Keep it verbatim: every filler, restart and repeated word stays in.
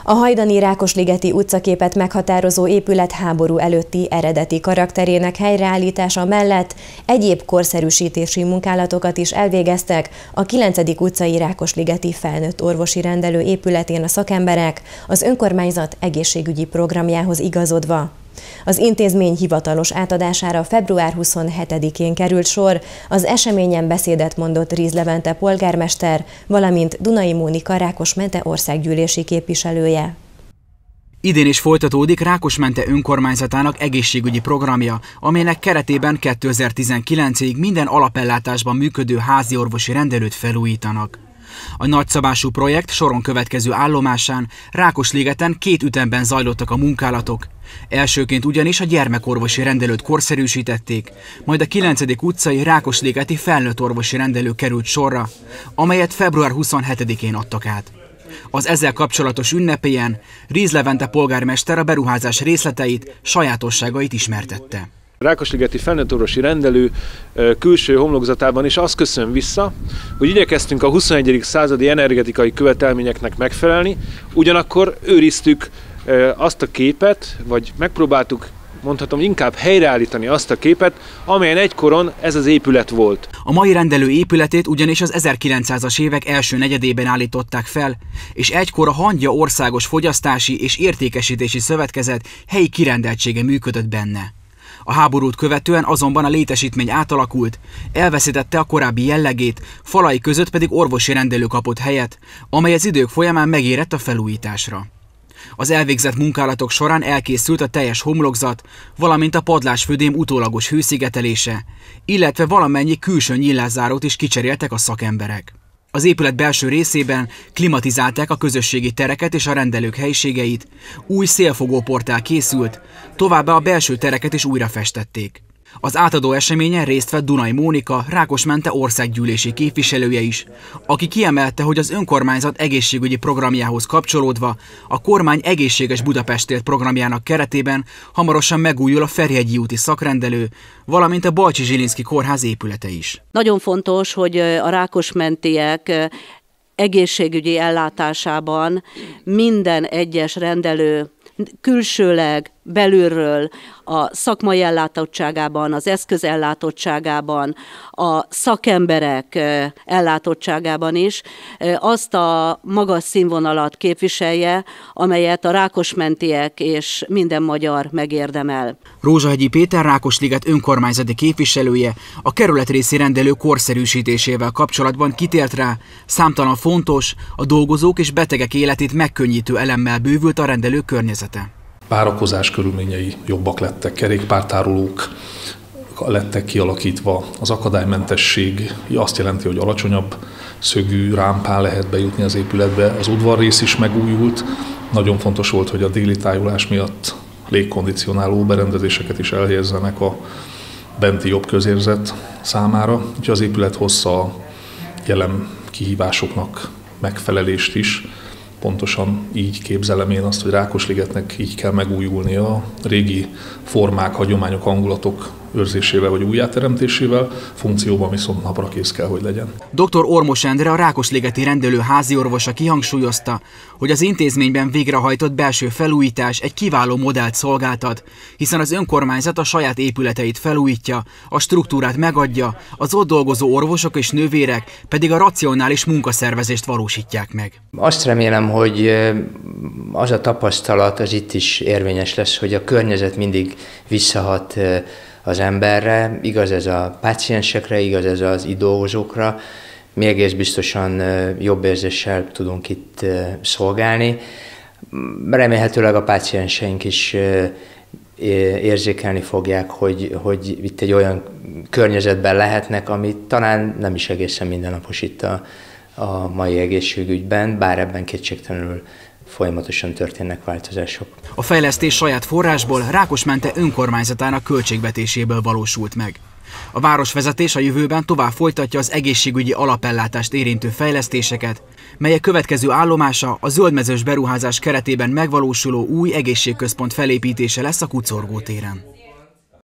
A hajdani Rákosligeti utcaképet meghatározó épület háború előtti eredeti karakterének helyreállítása mellett egyéb korszerűsítési munkálatokat is elvégeztek a kilencedik utcai Rákosligeti felnőtt orvosi rendelő épületén a szakemberek az önkormányzat egészségügyi programjához igazodva. Az intézmény hivatalos átadására február huszonhetedikén került sor, az eseményen beszédet mondott Ríz Levente polgármester, valamint Dunai Mónika Rákosmente országgyűlési képviselője. Idén is folytatódik Rákosmente önkormányzatának egészségügyi programja, amelynek keretében kétezer-tizenkilencig minden alapellátásban működő házi orvosi rendelőt felújítanak. A nagyszabású projekt soron következő állomásán Rákosligeten két ütemben zajlottak a munkálatok. Elsőként ugyanis a gyermekorvosi rendelőt korszerűsítették, majd a kilencedik utcai Rákosligeti felnőtt orvosi rendelő került sorra, amelyet február huszonhetedikén adtak át. Az ezzel kapcsolatos ünnepélyen Ríz Levente polgármester a beruházás részleteit, sajátosságait ismertette. A Rákosligeti felnőtt orvosi rendelő külső homlokzatában is azt köszön vissza, hogy igyekeztünk a huszonegyedik századi energetikai követelményeknek megfelelni, ugyanakkor őriztük azt a képet, vagy megpróbáltuk, mondhatom, inkább helyreállítani azt a képet, amelyen egykoron ez az épület volt. A mai rendelő épületét ugyanis az ezerkilencszázas évek első negyedében állították fel, és egykor a Hangya Országos Fogyasztási és Értékesítési Szövetkezet helyi kirendeltsége működött benne. A háborút követően azonban a létesítmény átalakult, elveszítette a korábbi jellegét, falai között pedig orvosi rendelő kapott helyet, amely az idők folyamán megérett a felújításra. Az elvégzett munkálatok során elkészült a teljes homlokzat, valamint a padlásfödém utólagos hőszigetelése, illetve valamennyi külső nyílászárót is kicseréltek a szakemberek. Az épület belső részében klimatizálták a közösségi tereket és a rendelők helyiségeit, új szélfogóportál készült, továbbá a belső tereket is újra festették. Az átadó eseményen részt vett Dunai Mónika, Rákosmente országgyűlési képviselője is, aki kiemelte, hogy az önkormányzat egészségügyi programjához kapcsolódva a kormány Egészséges Budapestért programjának keretében hamarosan megújul a Ferihegyi úti szakrendelő, valamint a Balcsy-Zsilinszky kórház épülete is. Nagyon fontos, hogy a rákosmentiek egészségügyi ellátásában minden egyes rendelő külsőleg, belülről, a szakmai ellátottságában, az eszközellátottságában, a szakemberek ellátottságában is azt a magas színvonalat képviselje, amelyet a rákosmentiek és minden magyar megérdemel. Rózsahegyi Péter Rákosliget önkormányzati képviselője a kerületrészi rendelő korszerűsítésével kapcsolatban kitért rá, számtalan fontos, a dolgozók és betegek életét megkönnyítő elemmel bővült a rendelő környezete. Várakozás körülményei jobbak lettek, kerékpártárolók lettek kialakítva, az akadálymentesség azt jelenti, hogy alacsonyabb szögű rámpán lehet bejutni az épületbe, az udvarrész is megújult. Nagyon fontos volt, hogy a déli tájolás miatt légkondicionáló berendezéseket is elhelyezzenek a benti jobb közérzet számára, úgyhogy az épület hozza a jelen kihívásoknak megfelelést is. Pontosan így képzelem én azt, hogy Rákosligetnek így kell megújulnia a régi formák, hagyományok, hangulatok őrzésével vagy újjáteremtésével, funkcióban viszont napra kész kell, hogy legyen. doktor Ormos Endre, a Rákosligeti rendelő háziorvosa kihangsúlyozta, hogy az intézményben végrehajtott belső felújítás egy kiváló modellt szolgáltat, hiszen az önkormányzat a saját épületeit felújítja, a struktúrát megadja, az ott dolgozó orvosok és nővérek pedig a racionális munkaszervezést valósítják meg. Azt remélem, hogy az a tapasztalat az itt is érvényes lesz, hogy a környezet mindig visszahat az emberre, igaz ez a páciensekre, igaz ez az itt dolgozókra, mi egész biztosan jobb érzéssel tudunk itt szolgálni. Remélhetőleg a pácienseink is érzékelni fogják, hogy, hogy itt egy olyan környezetben lehetnek, ami talán nem is egészen mindennapos itt a, a mai egészségügyben, bár ebben kétségtelenül folyamatosan történnek változások. A fejlesztés saját forrásból Rákosmente önkormányzatának költségvetéséből valósult meg. A városvezetés a jövőben tovább folytatja az egészségügyi alapellátást érintő fejlesztéseket, melyek következő állomása a zöldmezős beruházás keretében megvalósuló új egészségközpont felépítése lesz a Kucorgó téren.